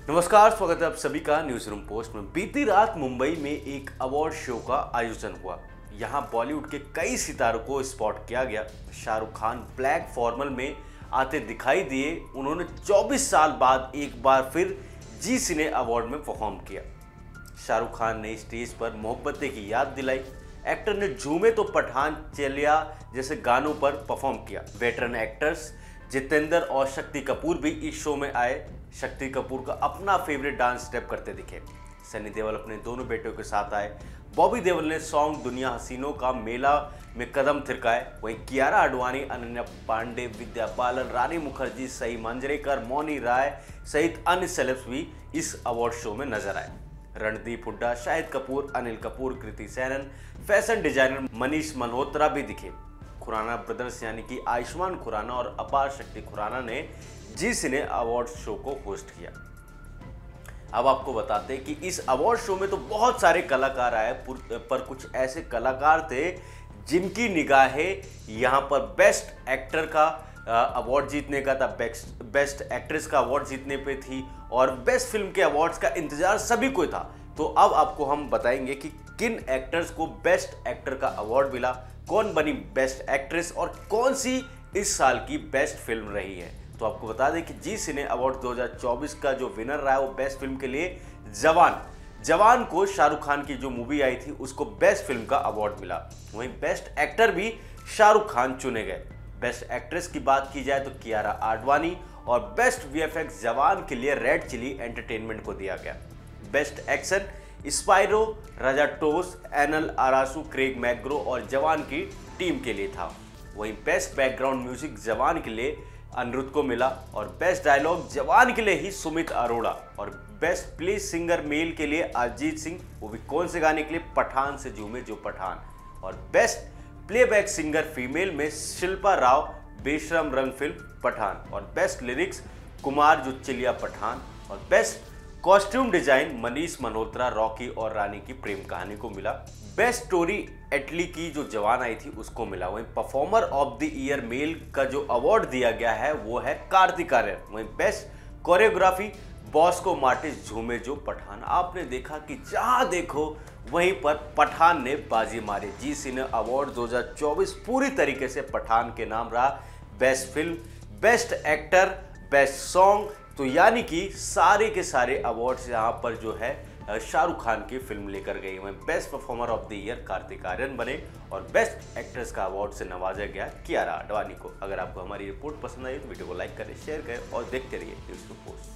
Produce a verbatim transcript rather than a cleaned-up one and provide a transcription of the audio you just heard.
नमस्कार, स्वागत है आप सभी का न्यूज रूम पोस्ट में। बीती रात मुंबई में एक अवार्ड शो का आयोजन हुआ। यहां बॉलीवुड के कई सितारों को स्पॉट किया गया। शाहरुख खान ब्लैक फॉर्मल में आते दिखाई दिए। उन्होंने चौबीस साल बाद एक बार फिर जी सिने अवार्ड में परफॉर्म किया। शाहरुख खान ने स्टेज पर मोहब्बतें की याद दिलाई। एक्टर ने झूमे तो पठान चलिया जैसे गानों पर परफॉर्म किया। वेटरन एक्टर्स जितेंद्र और शक्ति कपूर भी इस शो में आए। शक्ति कपूर का अपना फेवरेट डांस स्टेप करते दिखे। सनी देओल अपने दोनों बेटों के साथ आए। बॉबी देओल ने सॉन्ग दुनिया हसीनों का मेला में कदम थिरकाए। वहीं कियारा आडवाणी, अनन्या पांडे, विद्या बालन, रानी मुखर्जी, सई मांजरेकर, मौनी राय सहित अन्य सेलेब्स भी इस अवार्ड शो में नजर आए। रणदीप हुड्डा, शाहिद कपूर, अनिल कपूर, कृति सेनन, फैशन डिजाइनर मनीष मल्होत्रा भी दिखे। खुराना ब्रदर्स यानी कि आयुष्मान खुराना और अपार शक्ति खुराना ने जी सिने अवार्ड शो को होस्ट किया। अब आपको बताते हैं कि इस अवार्ड शो में तो बहुत सारे कलाकार आए, पर कुछ ऐसे कलाकार थे जिनकी निगाहें यहाँ पर बेस्ट एक्टर का अवार्ड जीतने का था, बेस्ट बेस्ट एक्ट्रेस का अवार्ड जीतने पे थी और बेस्ट फिल्म के अवार्ड्स का इंतजार सभी को था। तो अब आपको हम बताएंगे कि किन एक्टर्स को बेस्ट एक्टर का अवार्ड मिला, कौन बनी बेस्ट एक्ट्रेस और कौन सी इस साल की बेस्ट फिल्म रही है। तो आपको बता दें कि जी सिने अवार्ड दो हज़ार चौबीस का जो विनर रहा है वो बेस्ट फिल्म के लिए जवान जवान को शाहरुख खान की जो मूवी आई थी उसको बेस्ट फिल्म का अवार्ड मिला। वहीं बेस्ट एक्टर भी शाहरुख खान चुने गए। बेस्ट एक्ट्रेस की बात की जाए तो कियारा आडवाणी और बेस्ट वीएफएक्स जवान के लिए रेड चिली एंटरटेनमेंट को दिया गया। Best action Spiro Razatos, Anl Arasu, Craig Macrae और जवान की टीम के लिए था। वहीं बेस्ट बैकग्राउंड म्यूजिक जवान के लिए अनिरुद्ध को मिला और बेस्ट डायलॉग जवान के लिए ही सुमित अरोड़ा और बेस्ट प्ले सिंगर मेल के लिए अरिजीत सिंह, वो भी कौन से गाने के लिए, पठान से झूमे जो पठान। और बेस्ट प्लेबैक सिंगर फीमेल में शिल्पा राव, बेशरम रंग फिल्म पठान। और बेस्ट लिरिक्स कुमार जो चिलिया पठान। और best costume design Manish Malhotra, Rocky और रानी की प्रेम कहानी को मिला। बेस्ट स्टोरी एटली की जो जवान आई थी उसको मिला। वहीं performer of the year male का जो अवार्ड दिया गया है वो है कार्तिक आर्यन। वहीं बेस्ट कोरियोग्राफी बॉस्को मार्टिस, झूमे जो पठान। आपने देखा कि जहां देखो वहीं पर पठान ने बाजी मारी। जी सिने अवार्ड दो हज़ार चौबीस पूरी तरीके से पठान के नाम रहा। Best film, best actor, best song, तो यानी कि सारे के सारे अवार्ड्स यहाँ पर जो है शाहरुख खान की फिल्म लेकर गई। वहीं best performer of the year Kartik Aaryan बने और बेस्ट एक्ट्रेस का अवार्ड से नवाजा गया कियारा आडवाणी को। अगर आपको हमारी रिपोर्ट पसंद आई तो वीडियो को लाइक करें, शेयर करें और देखते रहिए न्यूज़ टू पोस्ट।